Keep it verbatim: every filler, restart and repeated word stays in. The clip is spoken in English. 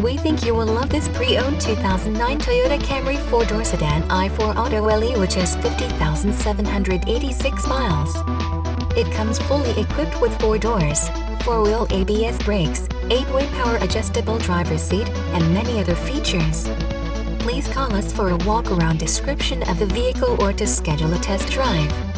We think you will love this pre-owned two thousand nine Toyota Camry four-door sedan i four Auto L E, which has fifty thousand seven hundred eighty-six miles. It comes fully equipped with four doors, four-wheel A B S brakes, eight-way power adjustable driver's seat, and many other features. Please call us for a walk-around description of the vehicle or to schedule a test drive.